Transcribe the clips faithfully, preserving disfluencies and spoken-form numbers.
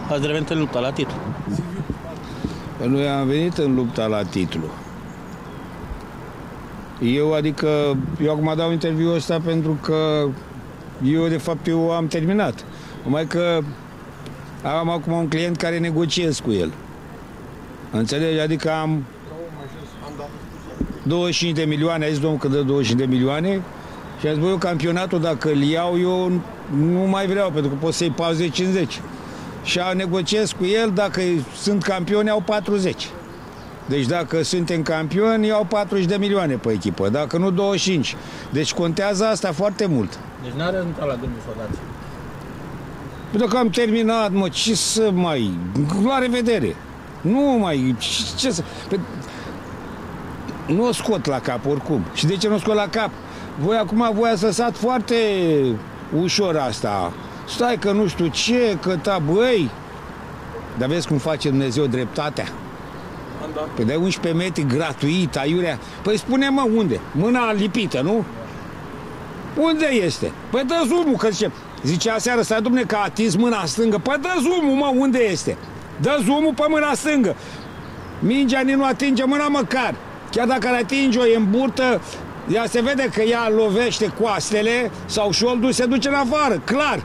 ați revenit în lupta la titlu. Noi am venit în lupta la titlu. Eu, adică, eu acum dau interviul ăsta pentru că eu, de fapt, eu am terminat. Numai că am acum un client care negociez cu el. Înțelegi? Adică am douăzeci și cinci de milioane, a zis domnul că dă douăzeci și cinci de milioane și a zis, băi, eu campionatul, dacă îl iau, eu nu mai vreau, pentru că pot să-i patruzeci cincizeci. Și negociez cu el, dacă sunt campioni, au patruzeci. Deci dacă suntem campioni, iau patruzeci de milioane pe echipă, dacă nu douăzeci și cinci. Deci contează asta foarte mult. Deci n-are intrat la gândul să o dați. Pentru că am terminat, mă, ce să mai... La revedere! Nu mai... Ce să... Nu o scot la cap oricum. Și de ce nu o scot la cap? Voi acum voi ați lăsat foarte ușor asta. Stai că nu știu ce, că ta, băi... Dar vezi cum face Dumnezeu dreptatea? Da. Păi dai unsprezece metri gratuit, aiurea. Păi spune-mă unde? Mâna lipită, nu? Unde este? Păi dă zoom-ul, că zice... Zice aseară, stai, dom'le, că a atins mâna stângă. Păi dă zoom-ul, mă, unde este? Dă zoom-ul pe mâna stângă. Mingea nici nu atinge mâna măcar. Chiar dacă ar atinge-o, e în burtă, ea se vede că ea lovește coastele sau șoldul se duce în afară, clar.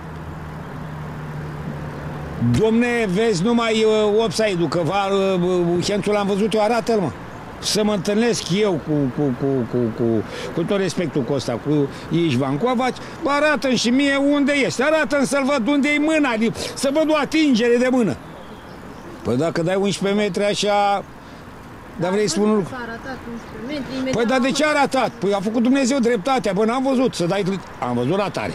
Dom'le, vezi numai uh, offside-ul, că va, uh, Hențul l-am văzut eu, arată-l, mă. Să mă întâlnesc eu cu, cu, cu, cu, cu, cu tot respectul cu ăsta, cu Ișvan Covaci, arată-mi și mie unde este, arată-mi să-l văd unde e mâna, să văd o atingere de mână. Păi dacă dai unsprezece metri așa, dar vrei să spun un lucru? Păi dar de ce a ratat? Păi a făcut Dumnezeu dreptatea, bă, n-am văzut, să dai... Am văzut ratare.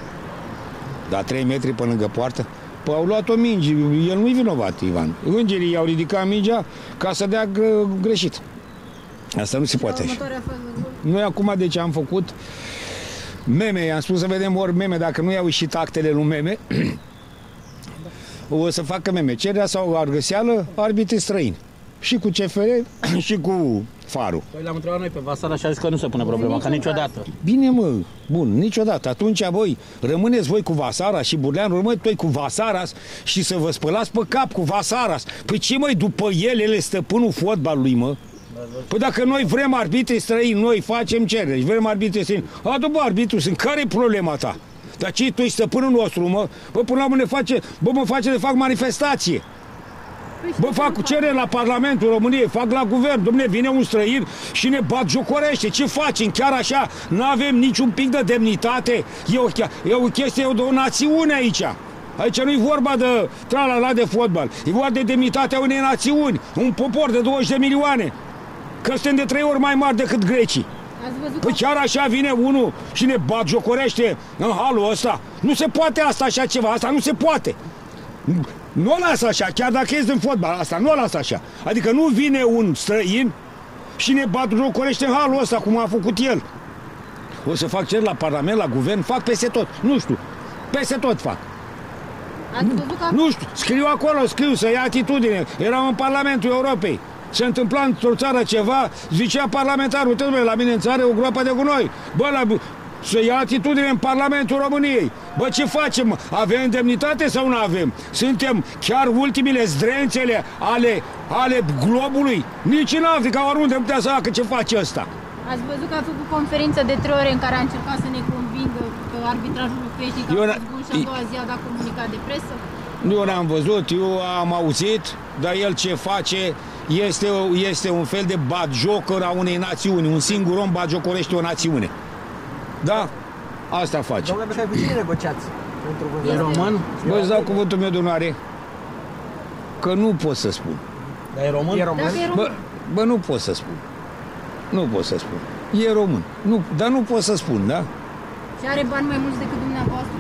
Dar trei metri pe lângă poartă? Păi au luat o minge, el nu-i vinovat, Ivan. Îngerii i-au ridicat mingea ca să dea greșit. Asta nu se poate așa. Noi acum, de ce am făcut meme, i-am spus să vedem ori meme, dacă nu iau ieșit actele lui meme, o să facă meme. Cererea sau argăseală, arbitri străini. Și cu C F R și cu Farul. Păi l-am întrebat noi pe Vasara și a zis că nu se pune problema, ca niciodată. Bine, mă, bun, niciodată. Atunci voi rămâneți voi cu Vasara și Burleanu, rămâneți voi cu Vasaras și să vă spălați pe cap cu Vasaras. Păi ce, măi, după el, el e stăpânul fotbalului, mă? Păi dacă noi vrem arbitri străini, noi facem cereri, vrem arbitri străini, adu, bă, arbitru, sunt, care e problema ta? Dar ce, tu ești stăpânul nostru, mă? Bă, până la urmă ne face, bă, mă face de fac manifestație. Bă, fac cerere la Parlamentul României, fac la guvern, dom'le, vine un străin și ne batjocorește. Ce facem? Chiar așa? Nu avem niciun pic de demnitate? E o, e o chestie de o națiune aici. Aici nu-i vorba de tralala de fotbal, e vorba de demnitatea unei națiuni, un popor de douăzeci de milioane. Că suntem de trei ori mai mari decât grecii. Păi chiar așa vine unul și ne batjocorește în halul ăsta? Nu se poate asta așa ceva, asta nu se poate. Nu o lasă așa, chiar dacă ești în fotbal, asta nu o lasă așa. Adică nu vine un străin și ne batjocorește în halul ăsta, cum a făcut el. O să fac cer la Parlament, la Guvern, fac peste tot, nu știu, peste tot fac. Nu știu, scriu acolo, scriu să ia atitudine. Eram în Parlamentul Europei. Se întâmpla într-o țară ceva, zicea parlamentarul, uite, la mine în țară e o groapă de gunoi. Bă, la, să ia atitudine în Parlamentul României. Bă, ce facem? Avem demnitate sau nu avem? Suntem chiar ultimile zdrențele ale, ale globului? Nici în Africa, oriunde putea să facă ce face ăsta. Ați văzut că a făcut conferință de trei ore în care a încercat să ne convingă că arbitrajul nu fie și că a fost bun și a doua zi a dat comunicat de presă? Eu n-am văzut, eu am auzit, dar el ce face este, este un fel de batjocăr a unei națiuni. Un singur om batjocorește o națiune. Da? Asta face. Domnule Becai, cu cine negociați? E român? Bă, îți dau cuvântul meu de onoare că nu pot să spun. Dar e român? E român? Bă, bă, nu pot să spun. Nu pot să spun. E român. Nu, dar nu pot să spun, da? Și are bani mai mulți decât dumneavoastră?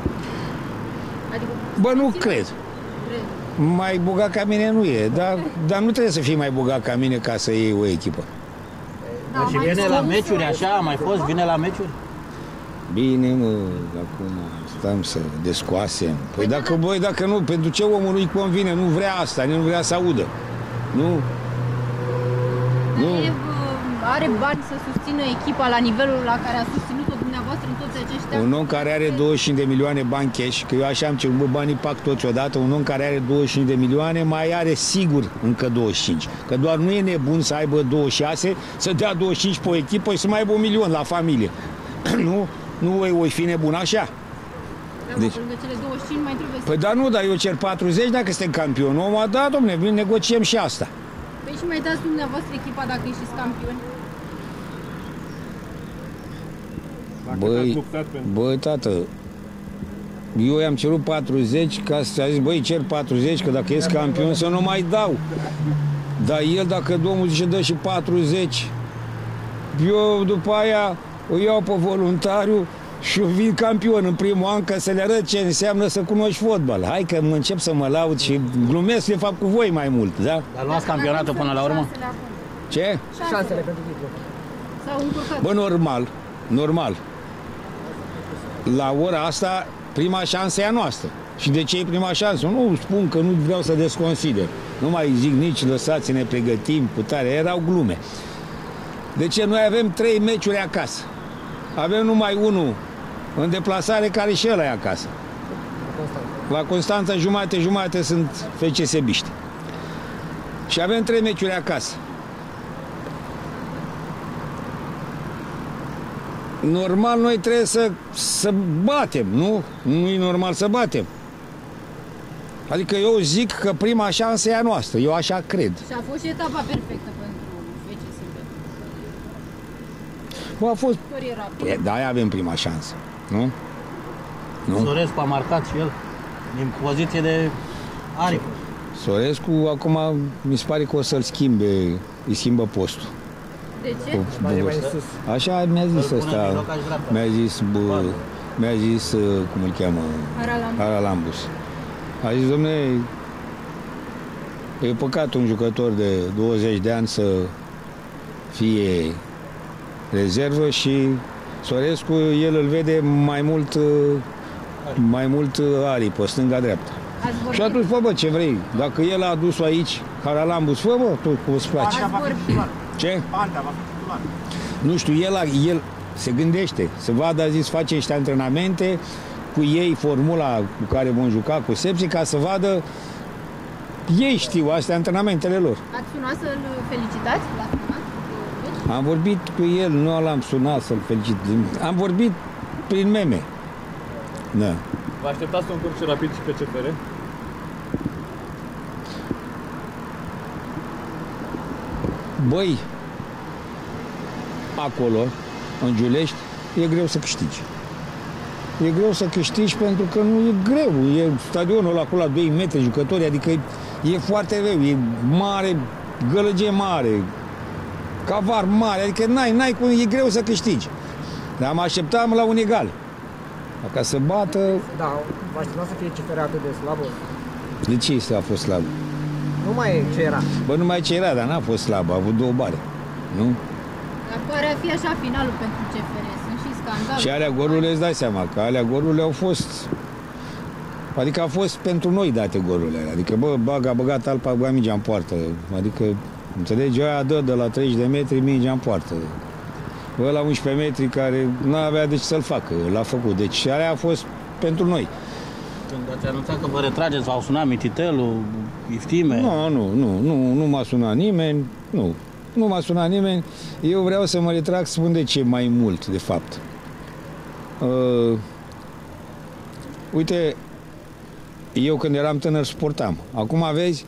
Adică, bă, nu cred. cred. Mai bogat ca mine nu e, dar, dar nu trebuie să fii mai bogat ca mine ca să iei o echipă. Da, și vine la meciuri așa, a mai fost, vine la meciuri? Bine, mă, acum stăm să descoasem. Păi dacă, băi, dacă nu, pentru ce omul nu-i convine, nu vrea asta, nu vrea să audă. Nu? Nu? Are bani să susțină echipa la nivelul la care a susținut-o dumneavoastră în toți acești ăștia? Un om care are douăzeci și cinci de milioane bani cash, că eu așa am cerut, bă, banii pac toți odată, un om care are douăzeci și cinci de milioane mai are sigur încă douăzeci și cinci. Că doar nu e nebun să aibă douăzeci și șase, să dea douăzeci și cinci pe o echipă și să mai aibă un milion la familie. Nu, nu voi fi nebun așa. Deci, lângă cele douăzeci și cinci mai trebuie să... Păi da, nu, dar eu cer patruzeci dacă suntem campioni. Omul a dat, domne, vin, negociem și asta. Păi și mai dați dumneavoastră echipa dacă ieșiți campioni? Băi, băi, tată, eu i-am cerut patruzeci ca să a zis, băi, cer patruzeci, că dacă ești campion să nu mai dau. Dar el, dacă domnul zice, dă și patruzeci, eu după aia o iau pe voluntariu și eu vin campion în primul an ca să le arăt ce înseamnă să cunoști fotbal. Hai că mă încep să mă laud și glumesc de fapt cu voi mai mult, da? Dar luați campionatul până la urmă? Ce? Șansele pentru titlu. S-au încurcat. Bă, normal, normal. La ora asta, prima șansă e a noastră. Și de ce e prima șansă? Nu spun că nu vreau să desconsider. Nu mai zic nici lăsați-ne pregătim cu tare. Erau glume. De ce? Noi avem trei meciuri acasă. Avem numai unul în deplasare care și ăla e acasă. La Constanța jumate-jumate sunt F C Sebiști. Și avem trei meciuri acasă. Normal noi trebuie să, să batem, nu? Nu e normal să batem. Adică eu zic că prima șansă e a noastră, eu așa cred. Și a fost și etapa perfectă pentru F C Sebiști. A fost... Rapid. Păi, de-aia avem prima șansă, nu? Nu? Sorescu a marcat și el din poziție de aripă. Sorescu acum mi se pare că o să-l schimbe, îi schimbă postul. De ce? Așa mi-a zis ăsta, mi-a zis, bă, mi-a zis, cum îl cheamă? Haralambus. Haralambus. A zis, dom'le, e păcat un jucător de douăzeci de ani să fie rezervă și Sorescu, el îl vede mai mult, mai mult aripă, stânga-dreapta. Și atunci, fă, bă, ce vrei. Dacă el a adus-o aici, Haralambus, fă, bă, tu cum îți place. Ce? Nu știu, el, el se gândește, să vadă, a zis, face niște antrenamente cu ei, formula cu care vom juca cu Sepsi, ca să vadă, ei știu, astea antrenamentele lor. Ați sunat să-l felicitați? L-ați sunat? Am vorbit cu el, nu l-am sunat să-l felicit. Am vorbit prin meme. Da. Vă așteptați un curs rapid și pe C F R? Băi, acolo, în Giulești, e greu să câștigi. E greu să câștigi pentru că nu e greu. E stadionul ăla acolo la doi metri jucători, adică e, e foarte greu, e mare, gălăgie mare, cavar mare, adică n-ai, n-ai cum, e greu să câștigi. Dar am așteptat la un egal. Ca să bată... Da, vă aștepta să fie C F R atât de slabă? De ce este a fost slab? Nu mai e ce era. Bă, nu mai ce era, dar n-a fost slab, a avut două bare. Nu? Dar pare a fi așa finalul pentru C F R. Sunt și scandaluri. Și alea golurile, îți dai seama, că alea golurile au fost... Adică a fost pentru noi date golurile alea. Adică, bă, bag, a băgat alpa, a băgat mingea în poartă. Adică, înțelegi, aia dă de la treizeci de metri mingea în poartă. Bă, la unsprezece metri care nu avea de ce să-l facă, l-a făcut. Deci alea a fost pentru noi. Când ați anunțat că vă retrageți, v-au sunat Mititelu, Iftime? Nu, nu, nu, nu, nu m-a sunat nimeni, nu. Nu m-a sunat nimeni. Eu vreau să mă retrag, spun de ce mai mult, de fapt. Uh, uite, eu când eram tânăr sportam. Acum vezi,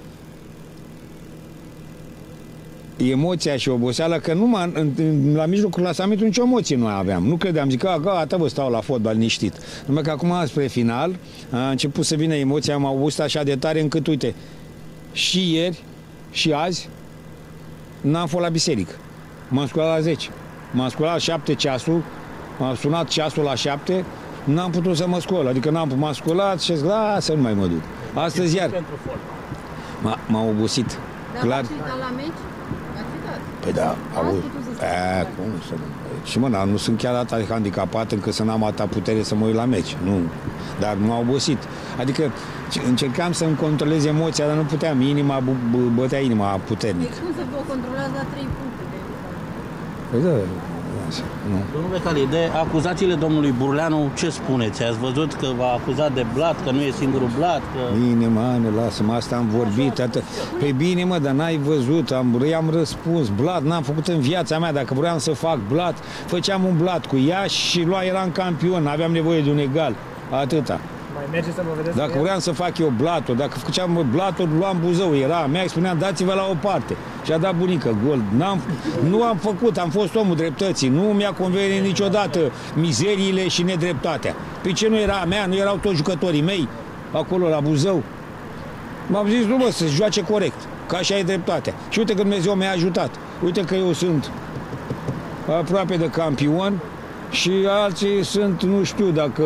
emoția și oboseala, că nu în, în, la mijlocul clasamentului nicio emoție nu aveam. Nu credeam, zic, că gata, bă, stau la fotbal liniștit. Numai că acum, spre final, a început să vină emoția, am august așa de tare încât, uite, și ieri, și azi, n-am fost la biserică. M-am sculat la zece. M-am sculat la șapte ceasul, m-am sunat ceasul la șapte, n-am putut să mă scol. Adică n-am m-am sculat și zic, lasă, nu mai mă duc. Astăzi iar m-am obosit. Dar clar. v-ați uitat la meci? V-ați uitat? Păi da, auzi. putut să E, cum să nu? Și mă, nu sunt chiar atât handicapat încât să n-am atâta putere să mă uit la meci. Nu. Dar m-a obosit. Adică încercam să-mi controlez emoția, dar nu puteam. Inima, bătea inima puternic. Deci cum să vă controlați la trei puncte? Păi da, funcționează. Nu. Domnule Cali, de acuzațiile domnului Burleanu, ce spuneți? Ați văzut că v-a acuzat de blat, că nu e singurul blat? Că... Bine, mă, lasă-mă, asta am vorbit. Atât. Păi bine, mă, dar n-ai văzut, am, i-am răspuns. Blat n-am făcut în viața mea. Dacă vreau să fac blat, făceam un blat cu Iași și lua, eram campion, n-aveam nevoie de un egal. Atâta. Mai merge să mă vedeți? Dacă vreau să fac eu blatul, dacă făceam blatul, luam Buzău, era mea, spuneam, dați-vă la o parte. Și a dat bunică gol. N-am, nu am făcut, am fost omul dreptății. Nu mi-a convenit niciodată mizeriile și nedreptatea. Pe ce nu era a mea, nu erau toți jucătorii mei acolo la Buzău. M-am zis, nu mă, să joace corect, că așa e dreptatea. Și uite că Dumnezeu mi-a ajutat. Uite că eu sunt aproape de campion și alții sunt, nu știu dacă...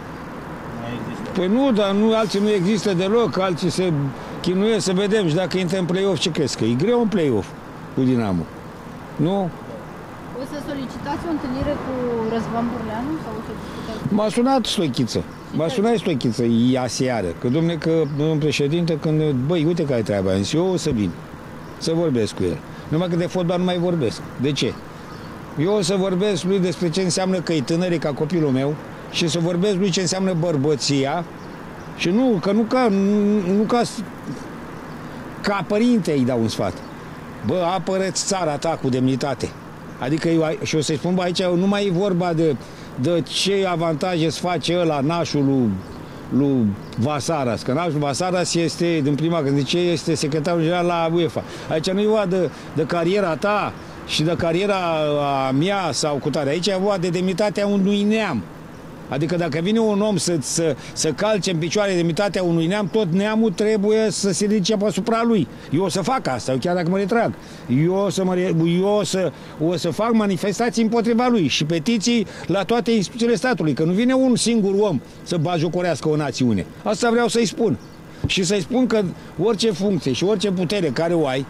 Păi nu, dar nu, alții nu există deloc, alții se chinuie să vedem și dacă intră în play-off, ce crezi? Că e greu în play-off cu Dinamo. Nu? O să solicitați o întâlnire cu Răzvan Burleanu sau o să discutați? M-a sunat Stoichiță. M-a sunat Stoichiță aseară. Că, domne, că, domnul președinte, când, băi, uite care e treaba, am zis, eu o să vin să vorbesc cu el. Numai că de fotbal nu mai vorbesc. De ce? Eu o să vorbesc lui despre ce înseamnă că e tânăr, ca copilul meu, și să vorbesc lui ce înseamnă bărbăția și nu, că nu ca, nu, nu ca, ca părinte îi dau un sfat. Bă, apără-ți țara ta cu demnitate. Adică, eu, și o să-i spun, bă, aici nu mai e vorba de, de ce avantaje îți face ăla, nașul lui, lui Vasaras, că nașul Vasaras este, din prima când zice, este secretarul general la UEFA. Aici nu e vorba de, de cariera ta și de cariera a mea sau cu tare. Aici e vorba de demnitatea unui neam. Adică dacă vine un om să, să, să calce în picioare demnitatea unui neam, tot neamul trebuie să se ridice asupra lui. Eu o să fac asta, chiar dacă mă retrag. Eu o să, mă, eu o să, o să fac manifestații împotriva lui și petiții la toate instituțiile statului, că nu vine un singur om să bajocorească o națiune. Asta vreau să-i spun. Și să-i spun că orice funcție și orice putere care o ai,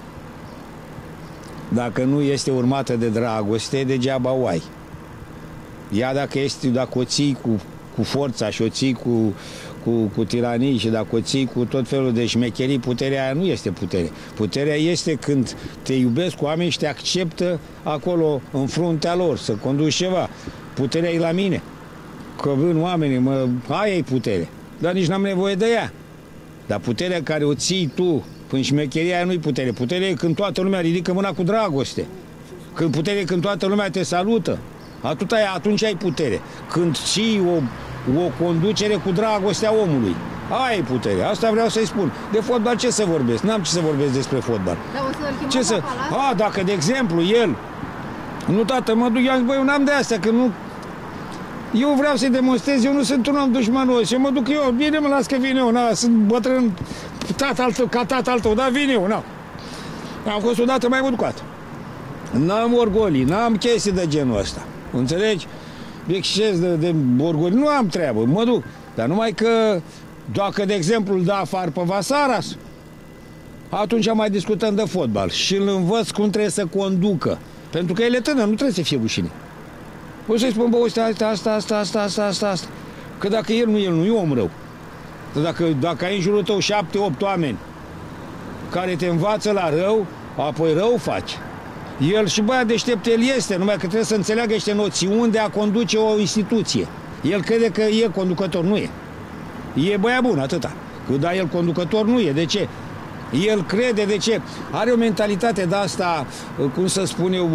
dacă nu este urmată de dragoste, degeaba o ai. Ea dacă, este, dacă o ții cu, cu forța și o ții cu, cu, cu tiranii și dacă o ții cu tot felul de șmecherii, puterea aia nu este putere. Puterea este când te iubesc cu oameni și te acceptă acolo în fruntea lor, să conduci ceva. Puterea e la mine. Că vin oamenii, mă, aia e putere. Dar nici n-am nevoie de ea. Dar puterea care o ții tu, până șmecheria aia nu-i putere. Puterea e când toată lumea ridică mâna cu dragoste. Când puterea e când toată lumea te salută. Atunci ai putere. Când ții o, o conducere cu dragostea omului. Aia e putere. Asta vreau să-i spun. De fotbal ce să vorbesc? N-am ce să vorbesc despre fotbal. Da, o să-l ce să... A, dacă, de exemplu, el... Nu, tată, mă duc, eu am zis, băi, eu n-am de astea, că nu... Eu vreau să-i demonstrez, eu nu sunt un om dușmanos. Eu mă duc eu, bine, mă las că vin eu, na, sunt bătrân, tata altă, ca tata altă, da, vin eu, na. Am fost odată mai mult cu atât. N-am orgolii, n-am chestii de genul ăsta. Înțelegi? Exces de, de orgolii, nu am treabă, mă duc. Dar numai că, dacă, de exemplu, îl dă afară pe Vasaras, atunci mai discutăm de fotbal și îl învăț cum trebuie să conducă. Pentru că el e tânăr, nu trebuie să fie rușine. O să-i spun, bă, uite, asta, asta, asta, asta, asta, asta, asta. Că dacă el nu, el nu e om rău. Dacă, dacă ai în jurul tău șapte, opt oameni care te învață la rău, apoi rău faci. El și băiat deștept el este, numai că trebuie să înțeleagă niște noțiuni de a conduce o instituție. El crede că e conducător, nu e. E băiat bun, atâta. Dar el conducător nu e. De ce? El crede, de ce? Are o mentalitate de asta, cum să spun eu,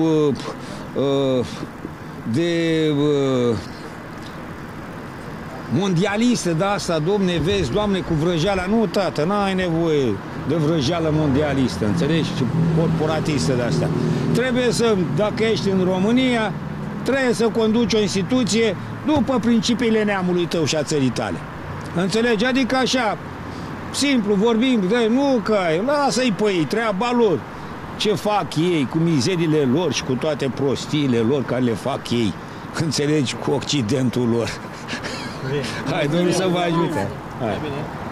de mondialistă de asta, domne, vezi, Doamne, cu vrăjeala. Nu, tată, n-ai nevoie de vrăjeală mondialistă, înțelegi? Corporatistă de asta. Trebuie să, dacă ești în România, trebuie să conduci o instituție după principiile neamului tău și a țării tale. Înțelegi? Adică așa, simplu, vorbim, de, nu că lasă-i pe ei, treaba lor. Ce fac ei cu mizerile lor și cu toate prostiile lor care le fac ei. Înțelegi? Cu Occidentul lor. Hai, Domnul să vă ajute. Hai.